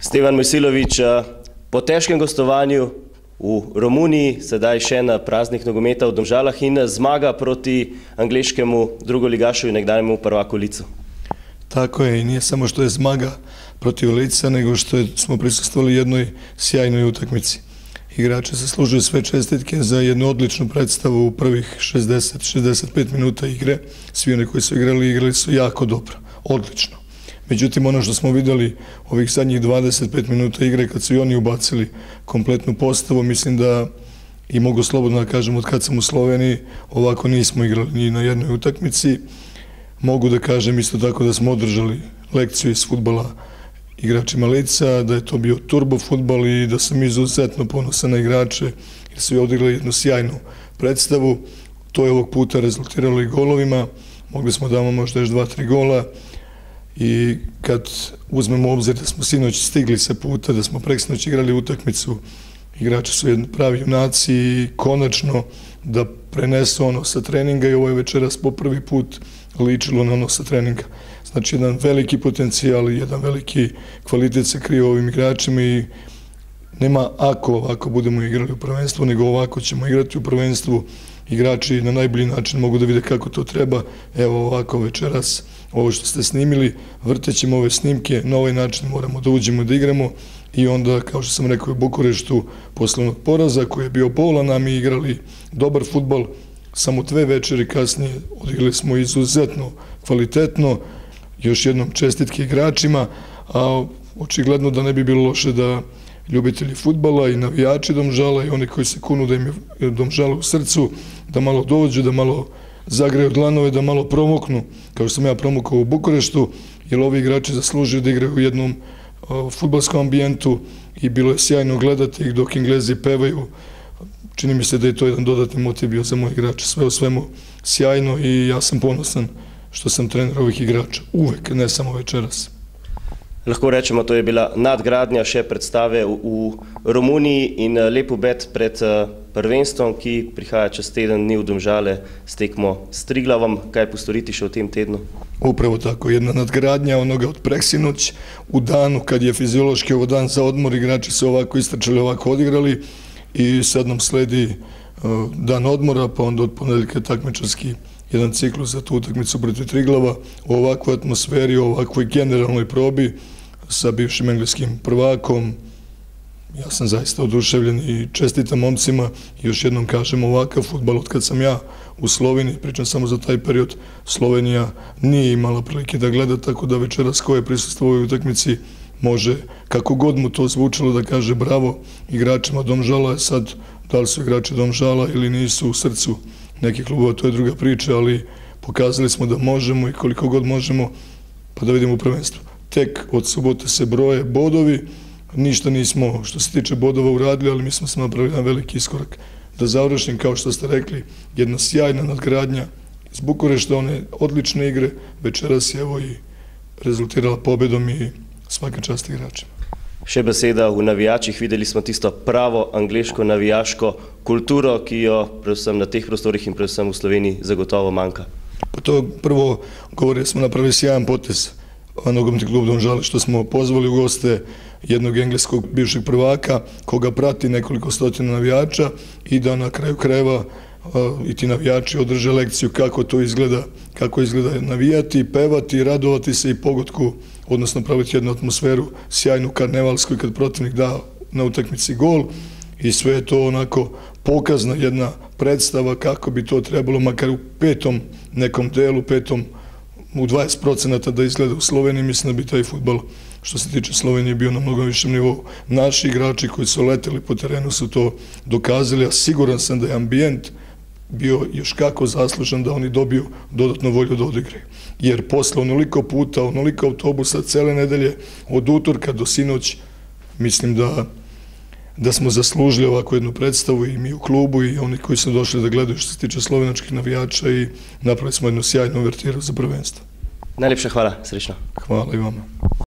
Stevan Mojsilović, po težkem gostovanju v Romuniji, sedaj še na praznih nogometa v Domžalah in zmaga proti angleškemu drugoligašu i nekdanjemu prvaku Licu. Tako je, i nije samo što je zmaga protiv Lica, nego što smo prisustvovali jednoj sjajnoj utakmici. Igrači zaslužuju sve čestitke za jednu odličnu predstavu u prvih 60-65 minuta igre. Svi oni koji su igrali su jako dobro, odlično. Međutim, ono što smo vidjeli ovih zadnjih 25 minuta igre, kad su i oni ubacili kompletnu postavu, mislim da, i mogu slobodno da kažem, od kad sam u Sloveniji, ovako nismo igrali ni na jednoj utakmici. Mogu da kažem isto tako da smo održali lekciju iz fudbala igračima Lica, da je to bio turbo fudbal i da sam izuzetno ponosan na igrače, jer su i odigrali jednu sjajnu predstavu. To je ovog puta rezultiralo i golovima. Mogli smo da imamo možda još 2-3 gola. I kad uzmemo u obzir da smo sinoć stigli sa puta, da smo preksinoć igrali utakmicu, igrači su pravi junaci i konačno da prenesu ono sa treninga i ovo je večeras po prvi put ličilo na ono sa treninga. Znači jedan veliki potencijal i jedan veliki kvalitet se krije ovim igračima i nema ako ovako budemo igrali u prvenstvu, nego ovako ćemo igrati u prvenstvu. Igrači na najbolji način mogu da vide kako to treba. Evo ovako večeras, ovo što ste snimili, vrtećemo ove snimke, na ovaj način moramo da uđemo da igramo i onda, kao što sam rekao, u Bukureštu posle onog poraza koji je bio bolan, a mi igrali dobar fudbal, samo 2 večeri kasnije odigrali smo izuzetno kvalitetno. Još jednom čestitke igračima, a očigledno da ne bi bilo loše da ljubitelji fudbala i navijači Domžala i oni koji se kunu da im je Domžala u srcu, da malo dođu, da malo zagreju dlanove, da malo promoknu, kao što sam ja promukao u Bukureštu, jer ovi igrači zaslužuju da igraju u jednom fudbalskom ambijentu i bilo je sjajno gledati ih dok Englezi pevaju. Čini mi se da je to jedan dodatni motiv bio za moje igrače. Sve o svemu sjajno i ja sam ponosan što sam trener ovih igrača. Uvek, ne samo večeras. Lahko rečemo, to je bila nadgradnja še predstave v Romuniji in lep obet pred prvenstvom, ki prihaja čez teden dni v Domžale s tekmo s Triglavom. Kaj postoriti še v tem tednu? Upravo tako, jedna nadgradnja onoga od preksinoć u danu kad je fiziološki ovo dan za odmor, igrači su ovako istračali, ovako odigrali i sad nam sledi dan odmora, pa onda od ponedeljka takmičarski jedan ciklus za tu utakmicu protiv Triglava u ovakvoj atmosferi, u ovakvoj generalnoj probi sa bivšim engleskim prvakom. Ja sam zaista oduševljen i čestitam momcima i još jednom kažem, ovakav fudbal od kad sam ja u Sloveniji, pričam samo za taj period, Slovenija nije imala prilike da gleda, tako da večeras ko je prisustvovao u ovoj utakmici može, kako god mu to zvučalo, da kaže bravo igračima Domžala. Sad, da li su igrači Domžala ili nisu u srcu nekih klubova, to je druga priča, ali pokazali smo da možemo i koliko god možemo, pa da vidimo u prvenstvu. Tek od subote se broje bodovi, ništa nismo što se tiče bodova uradili, ali mi smo se napravili jedan veliki iskorak. Da završim, kao što ste rekli, jedna sjajna nadgradnja iz Bukurešta, one odlične igre, večeras je evo i rezultirala pobedom i svaka čast igračima. Še beseda v navijačih, videli smo tisto pravo angleško navijaško kulturo, ki jo predvsem na teh prostorih in predvsem v Sloveniji zagotovo manjka. Pa to prvo govori, smo napravili sjajan potez nogometni klub Domžale, što smo pozvali u goste jednog engleskog bivšeg prvaka, koga prati nekoliko stotina navijača i da na kraju krajeva i ti navijači održe lekciju kako to izgleda, kako izgleda navijati, pevati, radovati se i pogodku, odnosno praviti jednu atmosferu sjajnu karnevalsku i kad protivnik da na utakmici gol i sve je to onako pokazna jedna predstava kako bi to trebalo, makar u petom nekom delu, u 20% da izgleda u Sloveniji. Mislim da bi taj fudbal što se tiče Slovenije bio na mnogo višem nivou. Naši igrači koji su leteli po terenu su to dokazali, a siguran sam da je ambijent bio još kako zaslužan da oni dobiju dodatnu volju da odigraju. Jer posle onoliko puta, onoliko autobusa, cele nedelje, od utorka do sinoć, mislim da smo zaslužili ovakvu jednu predstavu i mi u klubu i oni koji su došli da gledaju što se tiče slovenačkih navijača i napravili smo jednu sjajnu uvertiru za prvenstvo. Najlepša hvala, srećno. Hvala i vama.